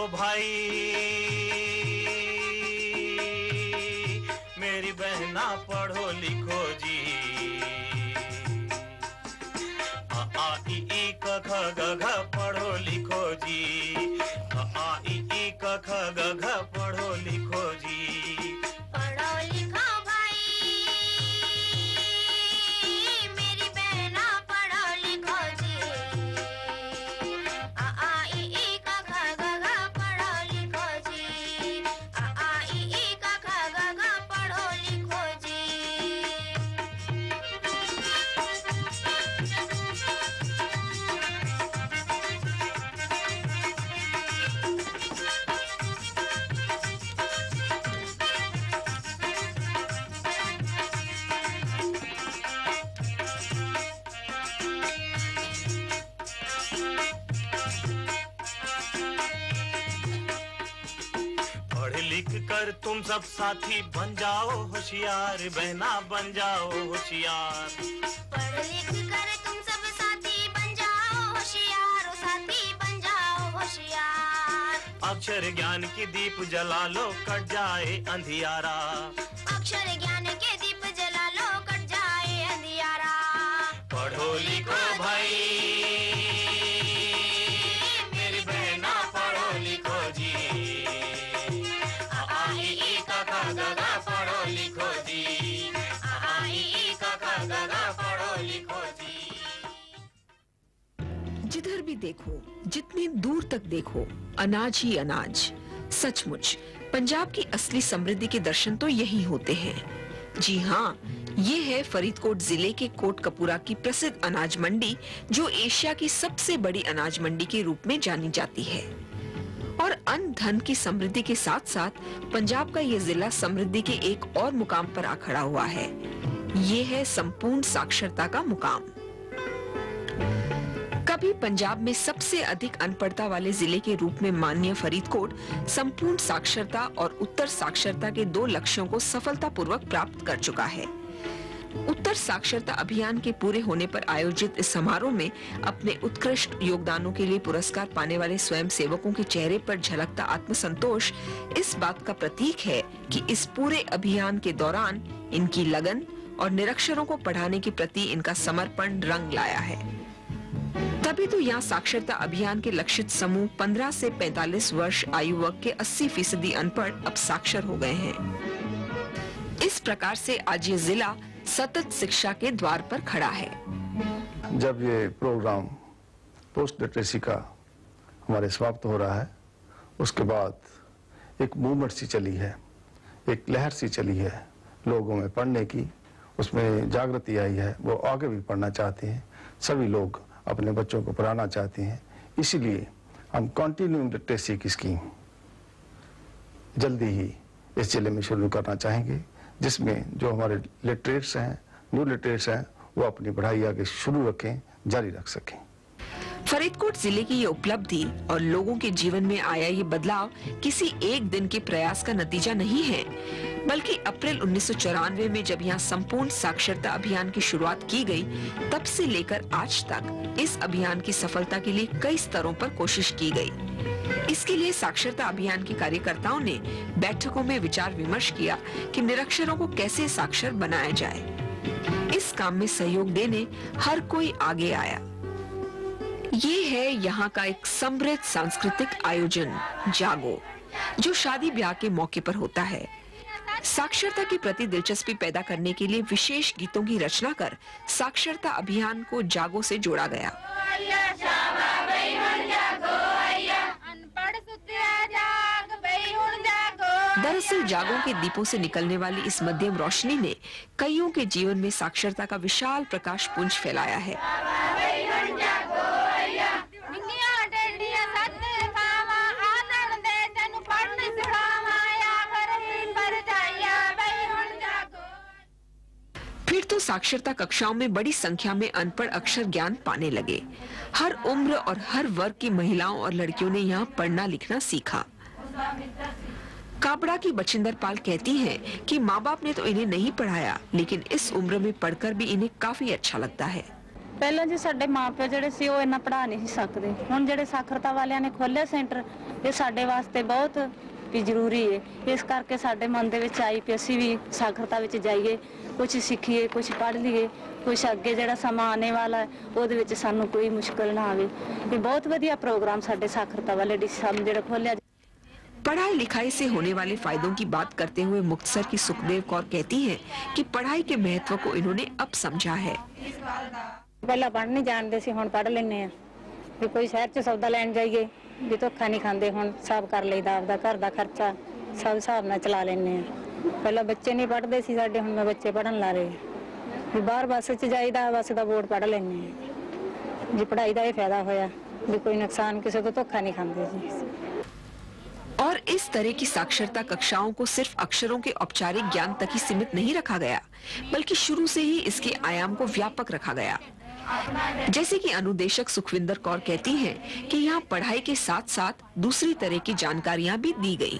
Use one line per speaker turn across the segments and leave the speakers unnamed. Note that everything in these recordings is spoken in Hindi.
भाई, मेरी बहना पढ़ो लिखो जी। आ ई क ख ग घ पढ़ो लिखो जी। आ ई क ख ग घ पढ़ो लिखो जी।
पढ़ो लिखो भाई, मेरी बहना पढ़ो लिखो जी। आ ई क ख ग घ पढ़ो लिखो जी। आ ई क ख ग घ पढ़ो लिखो जी।
पढ़ लिख कर तुम सब साथी बन जाओ होशियार, बहना बन जाओ होशियार।
पढ़ लिख कर तुम सब साथी बन जाओ होशियार, ओ साथी बन जाओ होशियार।
अक्षर ज्ञान की दीप जला लो, कट जाए अंधियारा।
अक्षर ज्ञान के दीप जला लो, कट जाए अंधियारा।
पढ़ो लिखो भाई, मेरी बहना पढ़ो लिखो जी। आ ई क ख ग घ पढ़ो लिखो जी। आ ई क ख ग घ पढ़ो लिखो जी।
जिधर भी देखो, जितनी दूर तक देखो, अनाज ही अनाज। सचमुच पंजाब की असली समृद्धि के दर्शन तो यही होते हैं। जी हाँ, ये है फरीदकोट जिले के कोटकपूरा की प्रसिद्ध अनाज मंडी, जो एशिया की सबसे बड़ी अनाज मंडी के रूप में जानी जाती है। और अन्न धन की समृद्धि के साथ साथ पंजाब का ये जिला समृद्धि के एक और मुकाम पर आ खड़ा हुआ है। ये है संपूर्ण साक्षरता का मुकाम। कभी पंजाब में सबसे अधिक अनपढ़ता वाले जिले के रूप में मान्य फरीदकोट संपूर्ण साक्षरता और उत्तर साक्षरता के 2 लक्ष्यों को सफलतापूर्वक प्राप्त कर चुका है। उत्तर साक्षरता अभियान के पूरे होने पर आयोजित इस समारोह में अपने उत्कृष्ट योगदानों के लिए पुरस्कार पाने वाले स्वयं सेवकों के चेहरे पर झलकता आत्मसंतोष इस बात का प्रतीक है कि इस पूरे अभियान के दौरान इनकी लगन और निरक्षरों को पढ़ाने के प्रति इनका समर्पण रंग लाया है। तभी तो यहाँ साक्षरता अभियान के लक्षित समूह 15 से 45 वर्ष आयु वर्ग के 80% अनपढ़ अब साक्षर हो गए हैं। इस प्रकार से आज ये जिला सतत शिक्षा के द्वार पर खड़ा है।
जब ये प्रोग्राम पोस्ट लिटरेसी का हमारे समाप्त हो रहा है, उसके बाद एक मूवमेंट सी चली है, एक लहर सी चली है लोगों में पढ़ने की, उसमें जागृति आई है। वो आगे भी पढ़ना चाहते हैं, सभी लोग अपने बच्चों को पढ़ाना चाहते हैं। इसीलिए हम कंटिन्यूइंग लिटरेसी की स्कीम जल्दी ही इस जिले में शुरू करना चाहेंगे, जिसमें जो हमारे लिटरेट्स हैं, न्यू लिटरेट्स हैं, वो अपनी पढ़ाई आगे शुरू रखें, जारी रख सकें।
फरीदकोट जिले की ये उपलब्धि और लोगों के जीवन में आया ये बदलाव किसी एक दिन के प्रयास का नतीजा नहीं है, बल्कि अप्रैल 1994 में जब यहाँ संपूर्ण साक्षरता अभियान की शुरुआत की गई, तब से लेकर आज तक इस अभियान की सफलता के लिए कई स्तरों पर कोशिश की गई। इसके लिए साक्षरता अभियान के कार्यकर्ताओं ने बैठकों में विचार विमर्श किया कि निरक्षरों को कैसे साक्षर बनाया जाए। इस काम में सहयोग देने हर कोई आगे आया। ये है यहाँ का एक समृद्ध सांस्कृतिक आयोजन जागो, जो शादी ब्याह के मौके पर होता है। साक्षरता के प्रति दिलचस्पी पैदा करने के लिए विशेष गीतों की रचना कर साक्षरता अभियान को जागो से जोड़ा गया। दरअसल जागो के दीपों से निकलने वाली इस मध्यम रोशनी ने कईयों के जीवन में साक्षरता का विशाल प्रकाश पुंज फैलाया है। फिर तो साक्षरता कक्षाओं में बड़ी संख्या में अनपढ़ अक्षर ज्ञान पाने लगे। हर उम्र और हर वर्ग की महिलाओं और लड़कियों ने यहाँ पढ़ना लिखना सीखा। काबड़ा की बचिंदर पाल कहती हैं कि माँ बाप ने तो इन्हें नहीं पढ़ाया, लेकिन इस उम्र में पढ़कर भी इन्हें काफी अच्छा लगता है।
ਪਹਿਲਾਂ ਜੀ ਸਾਡੇ ਮਾਪੇ ਜਿਹੜੇ ਸੀ ਉਹ ਇੰਨਾ ਪੜ੍ਹਾ ਨਹੀਂ ਸੀ ਸਕਦੇ। ਹੁਣ ਜਿਹੜੇ ਸਾਖਰਤਾ ਵਾਲਿਆਂ ਨੇ ਖੋਲੇ ਸੈਂਟਰ ਇਹ ਸਾਡੇ ਵਾਸਤੇ ਬਹੁਤ ਵੀ ਜ਼ਰੂਰੀ ਹੈ। ਇਸ ਕਰਕੇ ਸਾਡੇ ਮਨ ਦੇ ਵਿੱਚ ਆਈ ਕਿ ਅਸੀਂ ਵੀ ਸਾਖਰਤਾ ਵਿੱਚ ਜਾਈਏ, ਕੁਝ ਸਿੱਖੀਏ, ਕੁਝ ਪੜ੍ਹ ਲਈਏ, ਕੁਝ ਅੱਗੇ ਜਿਹੜਾ ਸਮਾਂ ਆने ਵਾਲਾ ਹੈ ਉਹਦੇ ਵਿੱਚ ਸਾਨੂੰ ਕੋਈ ਮੁਸ਼ਕਲ ਨਾ ਆਵੇ। ਇਹ ਬਹੁਤ ਵਧੀਆ ਪ੍ਰੋਗਰਾਮ ਸਾਡੇ ਸਾਖਰਤਾ वाले डी साहब ਜਿਹੜਾ ਖੋਲਿਆ।
पढ़ाई लिखाई से होने वाले फायदों की बात करते हुए मुक्तसर की सुखदेव कौर कहती हैं कि पढ़ाई के महत्व को इन्होंने अब समझा है।
पहला पढ़ नहीं जानते सी, हुण पढ़ लेने आ। भी कोई शहर च सौदा लैन जाइए भी धोखा नहीं खाते, हुण हिसाब कर लईदा, आपदा घर दा खर्चा सब हिसाब नाल चला लेने आ। पहला बच्चे नहीं पढ़ते सी साडे, हुण मैं बच्चे पढ़न ला रहे। भी बाहर बस च जाईदा, बस दा बोर्ड पढ़ लेने आ। जी पढ़ाई दा ये फायदा होया भी कोई नुकसान किसी तो धोखा नहीं खाते जी।
और इस तरह की साक्षरता कक्षाओं को सिर्फ अक्षरों के औपचारिक ज्ञान तक ही सीमित नहीं रखा गया, बल्कि शुरू से ही इसके आयाम को व्यापक रखा गया। जैसे कि अनुदेशक सुखविंदर कौर कहती हैं कि यहाँ पढ़ाई के साथ साथ दूसरी तरह की जानकारियाँ भी दी गई।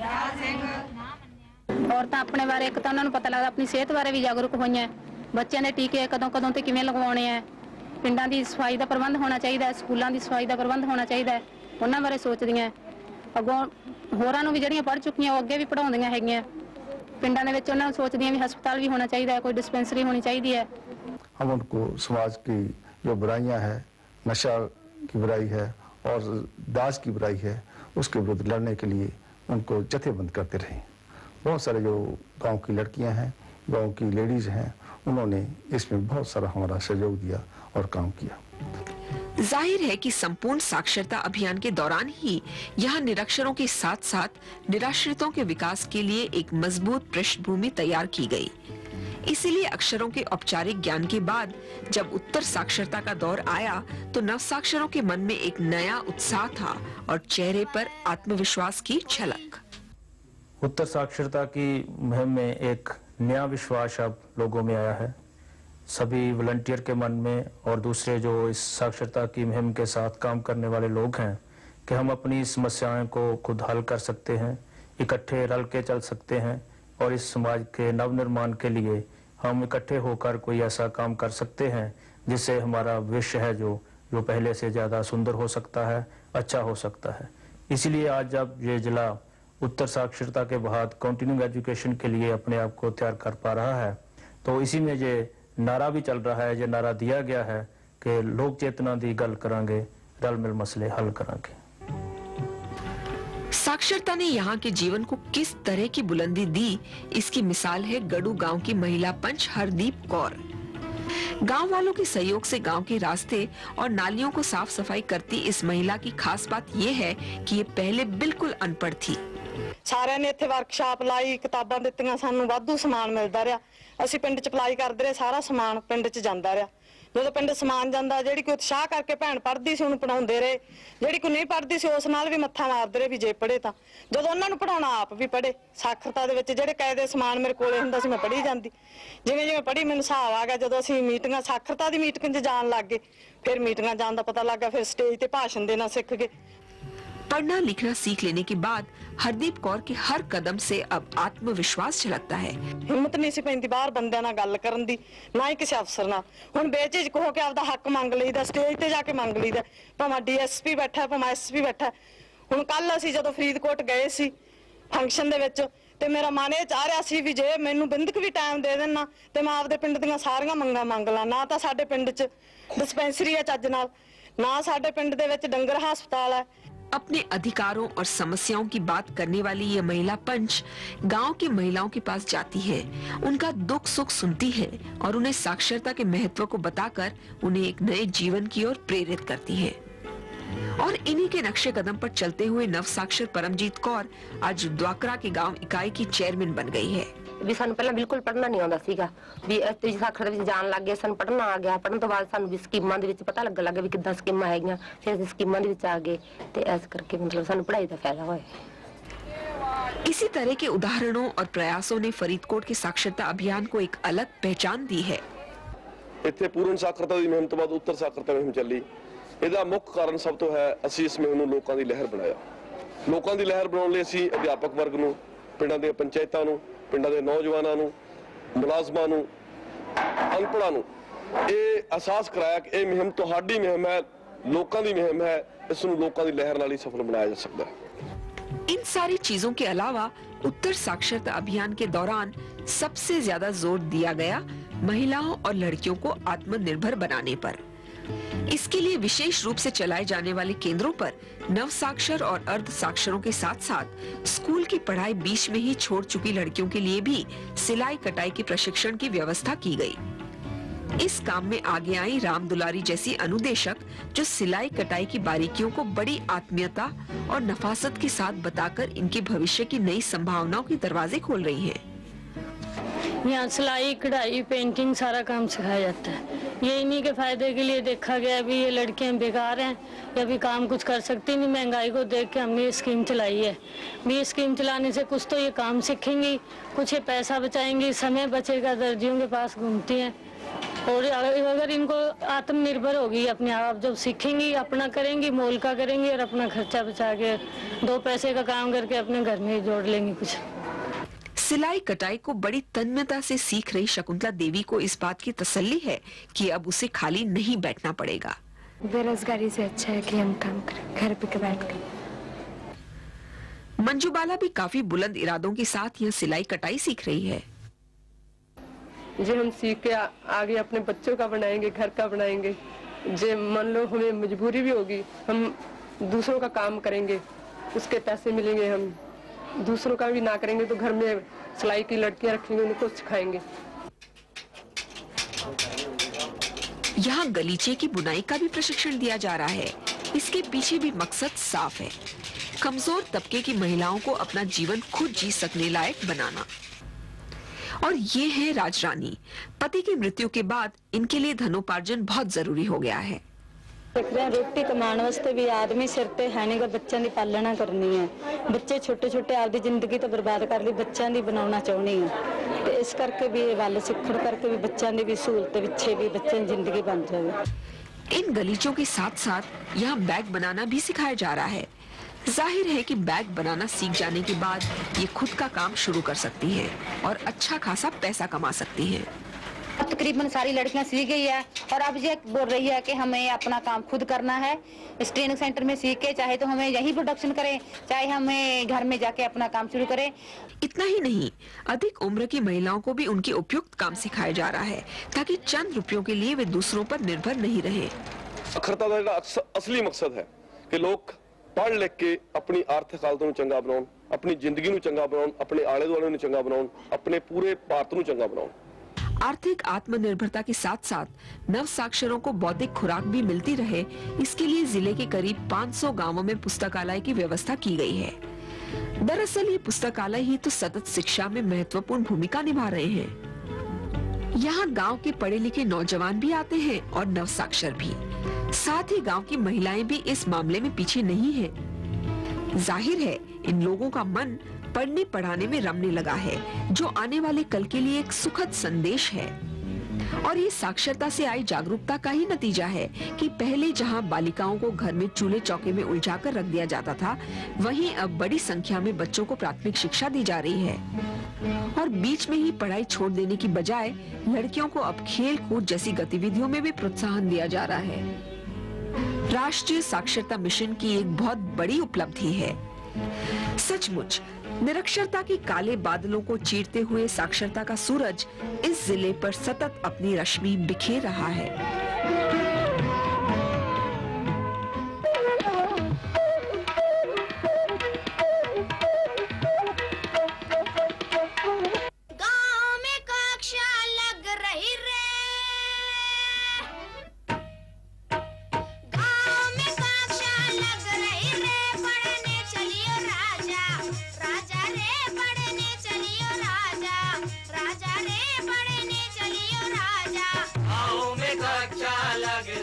औरतां अपने बारे एक तो उन्होंने पता लगता, अपनी सेहत बारे भी जागरूक हुई हैं। बच्चों के टीके कदों कदों ते किवें लगवाने हैं, पिंडां दी सफाई का प्रबंध होना चाहिए, स्कूलों की सफाई का प्रबंध होना चाहिए, उन्हां बारे सोचदियां। अगों होरां नूं भी जिहड़ियां पढ़ चुकियां वो अगे भी पढ़ाउंदियां हैगियां। पिंडां दे विच उन्हां नूं सोचदियां भी हस्पताल भी होना चाहिए, कोई डिस्पेंसरी होनी चाहिए है।
हम उनको समाज की जो बुराइयां हैं, नशा की बुराई है और दाज की बुराई है, उसके विरुद्ध लड़ने के लिए उनको जथेबंद करते रहे। बहुत सारे जो गांव की लड़कियां हैं, गांव की लेडीज हैं, उन्होंने इसमें बहुत सारा हमारा सहयोग दिया और काम किया।
जाहिर है कि संपूर्ण साक्षरता अभियान के दौरान ही यहाँ निरक्षरों के साथ साथ निराश्रितों के विकास के लिए एक मजबूत पृष्ठभूमि तैयार की गई। इसीलिए अक्षरों के औपचारिक ज्ञान के बाद जब उत्तर साक्षरता का दौर आया तो नवसाक्षरों के मन में एक नया उत्साह था और चेहरे पर आत्मविश्वास की झलक।
उत्तर साक्षरता की मुहिम में एक नया विश्वास अब लोगों में आया है, सभी वॉलंटियर के मन में और दूसरे जो इस साक्षरता की मुहिम के साथ काम करने वाले लोग हैं कि हम अपनी समस्याओं को खुद हल कर सकते हैं, इकट्ठे रल के चल सकते हैं और इस समाज के नवनिर्माण के लिए हम इकट्ठे होकर कोई ऐसा काम कर सकते हैं जिससे हमारा भविष्य है जो पहले से ज़्यादा सुंदर हो सकता है, अच्छा हो सकता है। इसीलिए आज जब ये जिला उत्तर साक्षरता के बाद कंटिन्यूइंग एजुकेशन के लिए अपने आप को तैयार कर पा रहा है, तो इसी में ये नारा भी चल रहा है, जो नारा दिया गया है कि लोक चेतना दी गल करांगे, रल मिल मसले हल करांगे।
साक्षरता ने यहाँ के जीवन को किस तरह की बुलंदी दी, इसकी मिसाल है गड़ू गांव की महिला पंच हरदीप कौर। गांव वालों के सहयोग से गांव के रास्ते और नालियों को साफ सफाई करती इस महिला की खास बात ये है कि ये पहले बिल्कुल अनपढ़ थी।
सारे ने इत्थे वर्कशॉप लाई, किताबां दित्तियां, सानू वाधू समान मिलदा रहा। ਅਸੀਂ ਪਿੰਡ ਚ ਅਪਲਾਈ ਕਰਦੇ ਰਹੇ, ਸਾਰਾ ਸਮਾਨ ਪਿੰਡ ਚ ਜਾਂਦਾ ਰਿਹਾ। ਜਦੋਂ ਪਿੰਡ ਸਮਾਨ ਜਾਂਦਾ, ਜਿਹੜੀ ਕੋਈ ਉਤਸ਼ਾਹ ਕਰਕੇ ਭੈਣ ਪੜ੍ਹਦੀ ਸੀ ਉਹਨੂੰ ਪੜਾਉਂਦੇ ਰਹੇ, ਜਿਹੜੀ ਕੋਈ ਨਹੀਂ ਪੜ੍ਹਦੀ ਸੀ ਉਸ ਨਾਲ ਵੀ ਮੱਥਾ ਮਾਰਦੇ ਰਹੇ ਵੀ ਜੇ ਪੜ੍ਹੇ ਤਾਂ। ਜਦੋਂ ਉਹਨਾਂ ਨੂੰ ਪੜਾਉਣਾ ਆਪ ਵੀ ਪੜ੍ਹੇ, ਸਾਖਰਤਾ ਦੇ ਵਿੱਚ ਜਿਹੜੇ ਕਾਇਦੇ ਸਮਾਨ ਮੇਰੇ ਕੋਲੇ ਹੁੰਦਾ ਸੀ ਮੈਂ ਪੜ੍ਹੀ ਜਾਂਦੀ। ਜਿਵੇਂ ਜਿਵੇਂ ਪੜ੍ਹੀ ਮੈਨੂੰ ਹਿਸਾਬ ਆ ਗਿਆ, ਜਦੋਂ ਅਸੀਂ ਮੀਟਿੰਗਾਂ ਸਾਖਰਤਾ ਦੀ ਮੀਟਿੰਗ 'ਚ ਜਾਣ ਲੱਗ ਗਏ, ਫਿਰ ਮੀਟਿੰਗਾਂ ਜਾਣ ਦਾ ਪਤਾ ਲੱਗ ਗਿਆ, ਫਿਰ ਸਟੇਜ ਤੇ ਭਾਸ਼ਣ ਦੇਣਾ ਸਿੱਖ ਗਏ।
पढ़ना लिखना सीख लेने के बाद हरदीप कौर के हर कदम से अब आत्मविश्वास झलकता है।
हिम्मत नहीं सी पैंदी बाहर बंदियां नाल गल करन दी, ना ही किसी अफसर नाल। हुण बेझिझक हो के आपदा हक मंग लईदा, स्टेज ते जाके मंग लईदा, भावें डीएसपी बैठा भावें एसपी बैठा। हुण कल असीं जदों फरीदकोट गए सी फंक्शन दे विच ते मेरा मन ये चाह रहा सी भी जे मैनूं बिंदक भी टाइम दे देना ते मैं आपदे पिंड दीयां सारियां मंगां मंग लां। ना तां साडे पिंड च डिस्पेंसरी है चज नाल, ना साडे पिंड दे विच डंगर हस्पताल है।
अपने अधिकारों और समस्याओं की बात करने वाली ये महिला पंच गांव की महिलाओं के पास जाती है, उनका दुख सुख सुनती है और उन्हें साक्षरता के महत्व को बताकर उन्हें एक नए जीवन की ओर प्रेरित करती है। और इन्हीं के नक्शे कदम पर चलते हुए नवसाक्षर परमजीत कौर आज द्वाकरा के गांव इकाई की चेयरमैन बन गई है।
भी सानू पहला बिल्कुल पढ़ना नहीं आंदा सीगा, भी इस साखरता विच जान लग गए, सानू पढ़ना आ गया। पढ़न तो बाद सानू भी स्कीमां दे विच पता लगन लग गया भी किद्दां स्कीमां हैगियां, फिर असीं स्कीमां दे विच आ गए ते इस करके मतलब सानू पढ़ाई दा फायदा होया।
इसी तरह के उदाहरणों और प्रयासों ने फरीदकोट के साक्षरता अभियान को एक अलग पहचान दी है।
इत्थे पूर्ण साक्षरता दी मुहिम तो बाद उत्तर साक्षरता मुहिम चली। ਇਹਦਾ ਮੁੱਖ ਕਾਰਨ ਸਭ ਤੋਂ ਹੈ ਅਸੀਂ ਇਸ ਮੁਹਿਮ ਨੂੰ ਲੋਕਾਂ ਦੀ ਲਹਿਰ ਬਣਾਇਆ। ਲੋਕਾਂ ਦੀ ਲਹਿਰ ਬਣਾਉਣ ਲਈ ਅਸੀਂ ਅਧਿਆਪਕ ਵਰਗ ਨੂੰ, ਪਿੰਡਾਂ ਦੇ ਪੰਚਾਇਤਾਂ ਨੂੰ, ਪਿੰਡਾਂ ਦੇ ਨੌਜਵਾਨਾਂ ਨੂੰ, ਮੁਲਾਜ਼ਮਾਂ ਨੂੰ, ਅਨਪੜ੍ਹਾਂ ਨੂੰ ਇਹ ਅਹਿਸਾਸ ਕਰਾਇਆ ਕਿ ਇਹ ਮੁਹਿਮ ਤੁਹਾਡੀ ਮੁਹਿਮ ਹੈ, ਲੋਕਾਂ ਦੀ ਮੁਹਿਮ ਹੈ, ਇਸ ਨੂੰ ਲੋਕਾਂ ਦੀ ਲਹਿਰ ਨਾਲ ਹੀ ਸਫਲ ਬਣਾਇਆ ਜਾ ਸਕਦਾ ਹੈ।
सारी चीजों के अलावा उत्तर साक्षरता अभियान के दौरान सबसे ज्यादा जोर दिया गया महिलाओं और लड़कियों को आत्मनिर्भर बनाने पर। इसके लिए विशेष रूप से चलाए जाने वाले केंद्रों पर नव साक्षर और अर्ध साक्षरों के साथ साथ स्कूल की पढ़ाई बीच में ही छोड़ चुकी लड़कियों के लिए भी सिलाई कटाई के प्रशिक्षण की व्यवस्था की गई। इस काम में आगे आई राम दुलारी जैसी अनुदेशक, जो सिलाई कटाई की बारीकियों को बड़ी आत्मीयता और नफासत के साथ बताकर इनके भविष्य की नई संभावनाओं के दरवाजे खोल रही हैं।
यहाँ सिलाई कढ़ाई पेंटिंग सारा काम सिखाया जाता है। ये इन्हीं के फायदे के लिए देखा गया भी ये लड़कियां बेकार हैं या भी काम कुछ कर सकती नहीं। महंगाई को देख के हमने ये स्कीम चलाई है। ये स्कीम चलाने से कुछ तो ये काम सीखेंगी, कुछ ये पैसा बचाएंगी, समय बचेगा, दर्जियों के पास घूमती हैं। और अगर इनको आत्मनिर्भर होगी, अपने आप जब सीखेंगी, अपना करेंगी, मोल का करेंगी और अपना खर्चा बचा के 2 पैसे का काम करके अपने घर में जोड़ लेंगी कुछ।
सिलाई कटाई को बड़ी तन्मयता से सीख रही शकुंतला देवी को इस बात की तसल्ली है कि अब उसे खाली नहीं बैठना पड़ेगा।
बेरोजगारी से अच्छा है कि हम काम करें घर पे बैठ कर।
मंजू बाला भी काफी बुलंद इरादों के साथ यह सिलाई कटाई सीख रही है।
जो हम सीख के आगे अपने बच्चों का बनाएंगे, घर का बनाएंगे। जो मान लो हमें मजबूरी भी होगी, हम दूसरों का काम करेंगे, उसके पैसे मिलेंगे। हम दूसरों का भी ना करेंगे तो घर में सिलाई की लड़कियां रखेंगे, उनको सिखाएंगे।
यहाँ गलीचे की बुनाई का भी प्रशिक्षण दिया जा रहा है। इसके पीछे भी मकसद साफ है, कमजोर तबके की महिलाओं को अपना जीवन खुद जी सकने लायक बनाना। और ये है राजरानी। पति की मृत्यु के बाद इनके लिए धनोपार्जन बहुत जरूरी हो गया है।
रोटी कमाने वास्ते भी आदमी सिर पे है नहीं, बच्चों की पालना करनी है। बच्चे छोटे छोटे आपकी जिंदगी तो बर्बाद कर ली, बच्चों की बनाना चाहनी है। तो इस करके भी वल सीखण करके भी बच्चों की भी सहूलत पिछे भी बच्चों की जिंदगी बन जाए।
इन गलीचों के साथ साथ यहाँ बैग बनाना भी सिखाया जा रहा है। जाहिर है कि बैग बनाना सीख जाने के बाद ये खुद का काम शुरू कर सकती हैं और अच्छा खासा पैसा कमा सकती हैं।
तकरीबन सारी लड़कियां सीख गई है और अब ये बोल रही है कि हमें अपना काम खुद करना है। इस ट्रेनिंग सेंटर में सीख के चाहे तो हमें यही प्रोडक्शन करें, चाहे हमें घर में जाके अपना काम शुरू करें।
इतना ही नहीं, अधिक उम्र की महिलाओं को भी उनके उपयुक्त काम सिखाया जा रहा है ताकि चंद रुपयों के लिए वे दूसरों पर निर्भर नहीं रहे।
साक्षरता का असली मकसद है कि लोग पढ़ लिख के अपनी आर्थिक हालत ਨੂੰ ਚੰਗਾ ਬਣਾਉਣ, अपनी जिंदगी ਨੂੰ ਚੰਗਾ ਬਣਾਉਣ, अपने आले दुआले ਨੂੰ ਚੰਗਾ ਬਣਾਉਣ, अपने पूरे भारत ਨੂੰ ਚੰਗਾ ਬਣਾਉਣ।
आर्थिक आत्मनिर्भरता के साथ साथ नव साक्षरों को बौद्धिक खुराक भी मिलती रहे, इसके लिए जिले के करीब 500 गांवों में पुस्तकालय की व्यवस्था की गई है। दरअसल ये पुस्तकालय ही तो सतत शिक्षा में महत्वपूर्ण भूमिका निभा रहे हैं। यहाँ गांव के पढ़े लिखे नौजवान भी आते हैं और नव साक्षर भी। साथ ही गांव की महिलाएं भी इस मामले में पीछे नहीं हैं। जाहिर है इन लोगों का मन पढ़ने पढ़ाने में रमने लगा है, जो आने वाले कल के लिए एक सुखद संदेश है। और ये साक्षरता से आई जागरूकता का ही नतीजा है कि पहले जहां बालिकाओं को घर में चूल्हे चौके में उलझाकर रख दिया जाता था, वहीं अब बड़ी संख्या में बच्चों को प्राथमिक शिक्षा दी जा रही है। और बीच में ही पढ़ाई छोड़ देने की बजाय लड़कियों को अब खेल कूद जैसी गतिविधियों में भी प्रोत्साहन दिया जा रहा है। राष्ट्रीय साक्षरता मिशन की एक बहुत बड़ी उपलब्धि है। सचमुच निरक्षरता के काले बादलों को चीरते हुए साक्षरता का सूरज इस जिले पर सतत अपनी रश्मि बिखेर रहा है।
गाँव में कक्षा लग रही रे, गाँव में कक्षा लग रही रे, पढ़ने चलियो राजा, राजा रे पढ़ने चलियो राजा, राजा रे पढ़ने चलियो राजा।
गाँव में कक्षा लग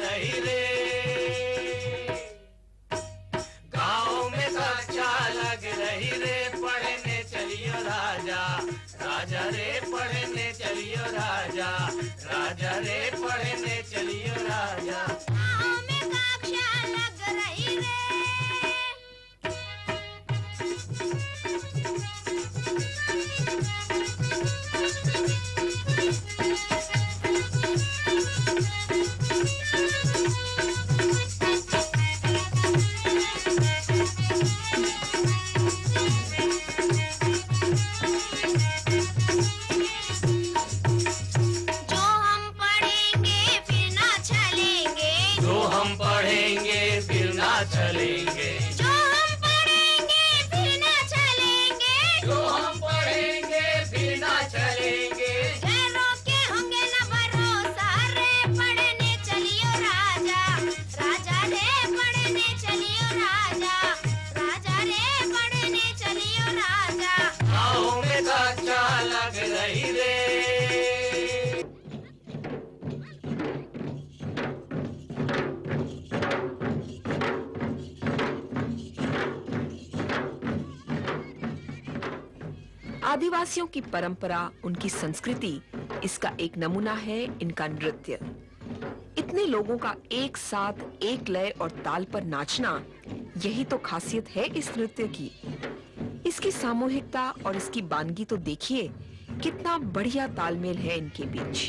आदिवासियों की परंपरा, उनकी संस्कृति, इसका एक नमूना है इनका नृत्य। इतने लोगों का एक साथ एक लय और ताल पर नाचना, यही तो खासियत है इस नृत्य की। इसकी सामूहिकता और इसकी बानगी तो देखिए, कितना बढ़िया तालमेल है इनके बीच।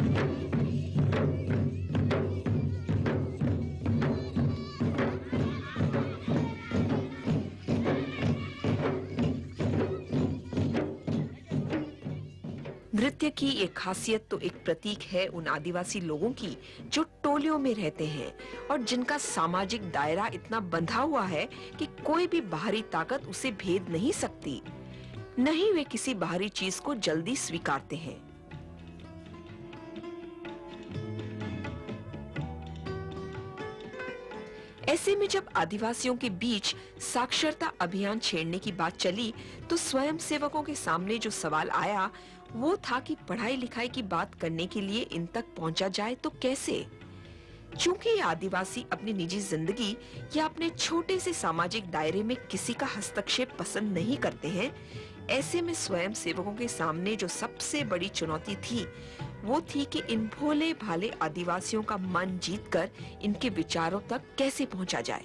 नृत्य की एक खासियत तो एक प्रतीक है उन आदिवासी लोगों की जो टोलियों में रहते हैं और जिनका सामाजिक दायरा इतना बंधा हुआ है कि कोई भी बाहरी ताकत उसे भेद नहीं सकती। नहीं वे किसी बाहरी चीज को जल्दी स्वीकारते हैं। ऐसे में जब आदिवासियों के बीच साक्षरता अभियान छेड़ने की बात चली तो स्वयं सेवकों के सामने जो सवाल आया वो था कि पढ़ाई लिखाई की बात करने के लिए इन तक पहुंचा जाए तो कैसे। चूंकि ये आदिवासी अपनी निजी जिंदगी या अपने छोटे से सामाजिक दायरे में किसी का हस्तक्षेप पसंद नहीं करते हैं, ऐसे में स्वयं सेवकों के सामने जो सबसे बड़ी चुनौती थी वो थी कि इन भोले भाले आदिवासियों का मन जीतकर इनके विचारों तक कैसे पहुंचा जाए।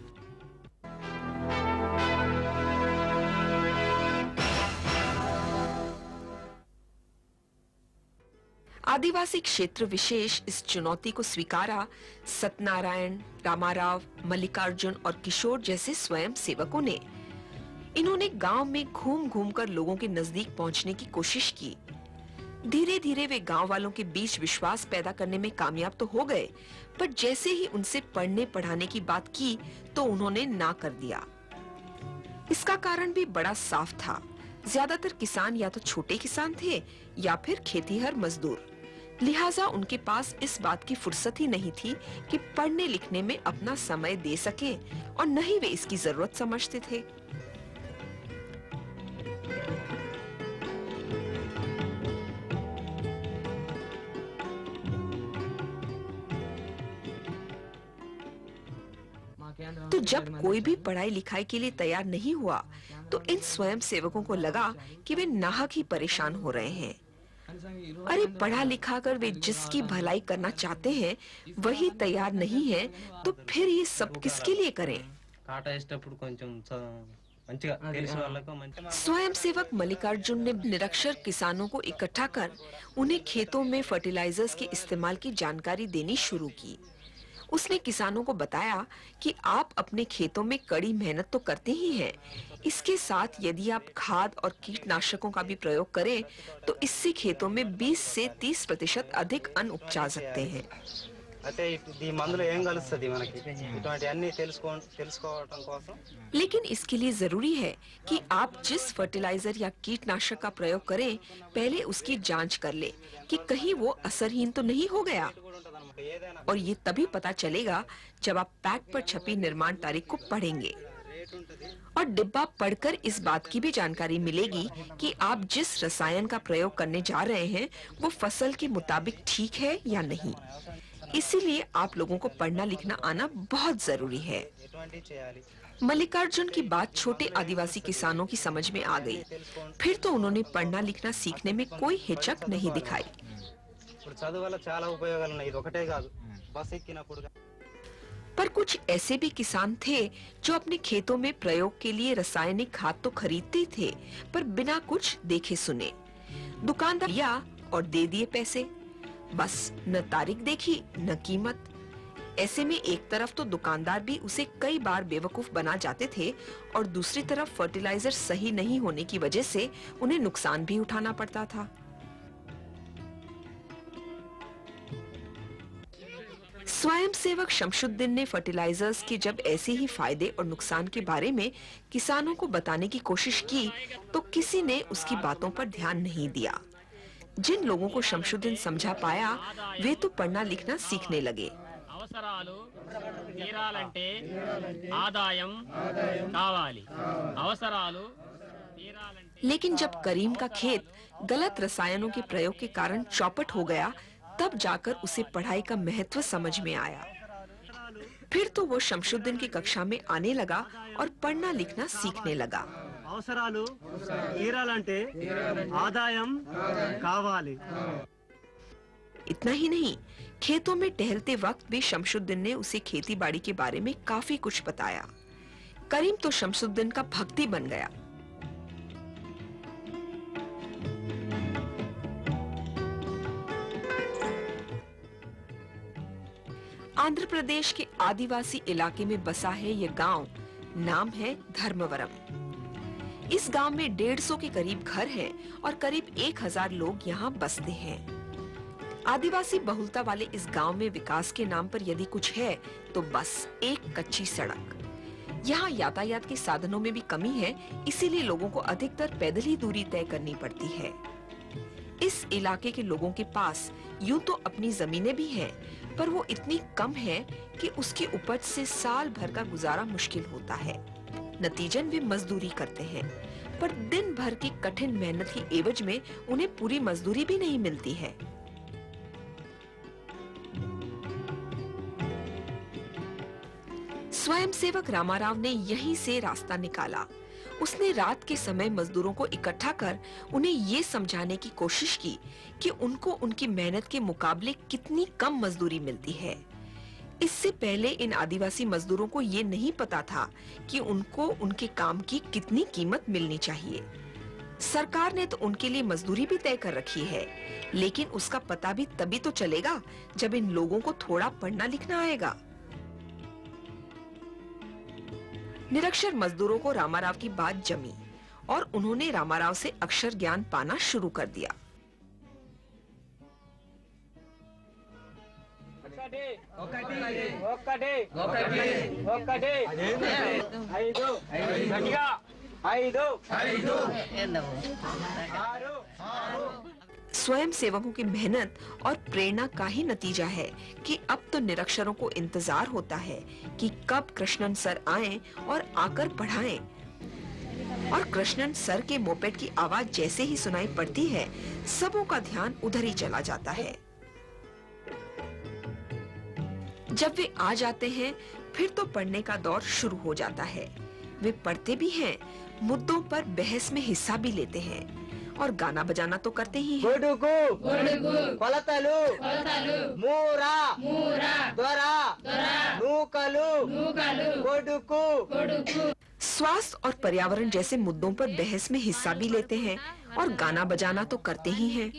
आदिवासी क्षेत्र विशेष इस चुनौती को स्वीकारा सत्यनारायण, रामाराव, मल्लिकार्जुन और किशोर जैसे स्वयं सेवकों ने। इन्होंने गांव में घूम घूम कर लोगों के नजदीक पहुंचने की कोशिश की। धीरे धीरे वे गांव वालों के बीच विश्वास पैदा करने में कामयाब तो हो गए, पर जैसे ही उनसे पढ़ने पढ़ाने की बात की तो उन्होंने ना कर दिया। इसका कारण भी बड़ा साफ था। ज्यादातर किसान या तो छोटे किसान थे या फिर खेतीहर मजदूर, लिहाजा उनके पास इस बात की फुर्सत ही नहीं थी कि पढ़ने लिखने में अपना समय दे सकें, और न ही वे इसकी जरूरत समझते थे। तो जब कोई भी पढ़ाई लिखाई के लिए तैयार नहीं हुआ तो इन स्वयं सेवकों को लगा कि वे नाहक ही परेशान हो रहे हैं। अरे पढ़ा लिखा कर वे जिसकी भलाई करना चाहते हैं वही तैयार नहीं है तो फिर ये सब किसके लिए करें। स्वयं सेवक मल्लिकार्जुन ने निरक्षर किसानों को इकट्ठा कर उन्हें खेतों में फर्टिलाइजर्स के इस्तेमाल की जानकारी देनी शुरू की। उसने किसानों को बताया कि आप अपने खेतों में कड़ी मेहनत तो करते ही हैं, इसके साथ यदि आप खाद और कीटनाशकों का भी प्रयोग करें तो इससे खेतों में 20 से 30% अधिक अन्न उपजा सकते हैं। लेकिन इसके लिए जरूरी है कि आप जिस फर्टिलाइजर या कीटनाशक का प्रयोग करें पहले उसकी जांच कर ले कि कहीं वो असरहीन तो नहीं हो गया, और ये तभी पता चलेगा जब आप पैक पर छपी निर्माण तारीख को पढ़ेंगे। और डिब्बा पढ़कर इस बात की भी जानकारी मिलेगी कि आप जिस रसायन का प्रयोग करने जा रहे हैं वो फसल के मुताबिक ठीक है या नहीं। इसीलिए आप लोगों को पढ़ना लिखना आना बहुत जरूरी है। मल्लिकार्जुन की बात छोटे आदिवासी किसानों की समझ में आ गई। फिर तो उन्होंने पढ़ना लिखना सीखने में कोई हिचक नहीं दिखाई। पर कुछ ऐसे भी किसान थे जो अपने खेतों में प्रयोग के लिए रासायनिक खाद तो खरीदते थे पर बिना कुछ देखे सुने। दुकानदार लिया और दे दिए पैसे, बस न तारीख देखी न कीमत। ऐसे में एक तरफ तो दुकानदार भी उसे कई बार बेवकूफ बना जाते थे और दूसरी तरफ फर्टिलाइजर सही नहीं होने की वजह से उन्हें नुकसान भी उठाना पड़ता था। स्वयं सेवक शमशुद्दीन ने फर्टिलाइजर्स के जब ऐसे ही फायदे और नुकसान के बारे में किसानों को बताने की कोशिश की तो किसी ने उसकी बातों पर ध्यान नहीं दिया। जिन लोगों को शमशुद्दीन समझा पाया वे तो पढ़ना लिखना सीखने लगे। लेकिन जब करीम का खेत गलत रसायनों के प्रयोग के कारण चौपट हो गया तब जाकर उसे पढ़ाई का महत्व समझ में आया। फिर तो वो शमशुद्दीन की कक्षा में आने लगा और पढ़ना लिखना सीखने लगा।
అవసరాలు తీరాలంటే ఆదాయం కావాలి।
इतना ही नहीं, खेतों में टहलते वक्त भी शमशुद्दीन ने उसे खेती बाड़ी के बारे में काफी कुछ बताया। करीम तो शमशुद्दीन का भक्ति बन गया। आंध्र प्रदेश के आदिवासी इलाके में बसा है यह गांव, नाम है धर्मवरम। इस गांव में 150 के करीब घर हैं और करीब 1000 लोग यहाँ बसते हैं। आदिवासी बहुलता वाले इस गांव में विकास के नाम पर यदि कुछ है तो बस एक कच्ची सड़क। यहाँ यातायात के साधनों में भी कमी है, इसीलिए लोगों को अधिकतर पैदल ही दूरी तय करनी पड़ती है। इस इलाके के लोगों के पास यूं तो अपनी जमीनें भी हैं, पर वो इतनी कम है कि उसकी उपज से साल भर का गुजारा मुश्किल होता है। नतीजन वे मजदूरी करते हैं, पर दिन भर की कठिन मेहनत की एवज में उन्हें पूरी मजदूरी भी नहीं मिलती है। स्वयंसेवक रामाराव ने यहीं से रास्ता निकाला। उसने रात के समय मजदूरों को इकट्ठा कर उन्हें ये समझाने की कोशिश की कि उनको उनकी मेहनत के मुकाबले कितनी कम मजदूरी मिलती है। इससे पहले इन आदिवासी मजदूरों को ये नहीं पता था कि उनको उनके काम की कितनी कीमत मिलनी चाहिए। सरकार ने तो उनके लिए मजदूरी भी तय कर रखी है, लेकिन उसका पता भी तभी तो चलेगा जब इन लोगों को थोड़ा पढ़ना लिखना आएगा। निरक्षर मजदूरों को रामाराव की बात जमी और उन्होंने रामाराव से अक्षर ज्ञान पाना शुरू कर दिया। स्वयं सेवकों की मेहनत और प्रेरणा का ही नतीजा है कि अब तो निरक्षरों को इंतजार होता है कि कब कृष्णन सर आएं और आकर पढ़ाएं। और कृष्णन सर के मोपेड की आवाज जैसे ही सुनाई पड़ती है, सबों का ध्यान उधर ही चला जाता है। जब वे आ जाते हैं, फिर तो पढ़ने का दौर शुरू हो जाता है। वे पढ़ते भी हैं, मुद्दों पर बहस में हिस्सा भी लेते हैं और गाना बजाना तो करते ही हैं। स्वास्थ्य और पर्यावरण जैसे मुद्दों पर बहस में हिस्सा भी लेते हैं और गाना बजाना तो करते ही हैं।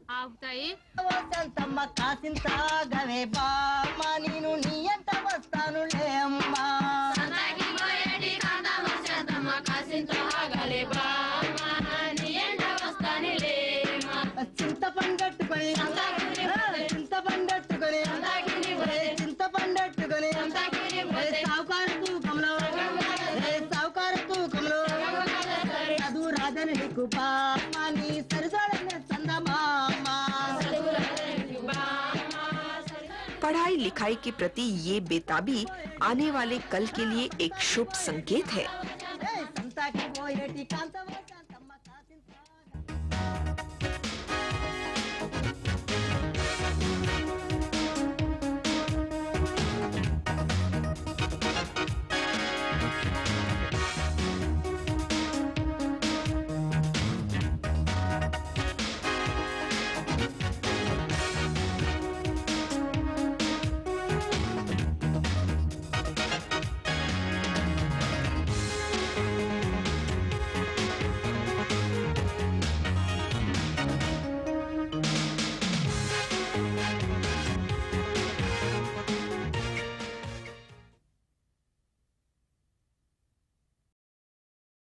पढ़ाई लिखाई के प्रति ये बेताबी आने वाले कल के लिए एक शुभ संकेत है।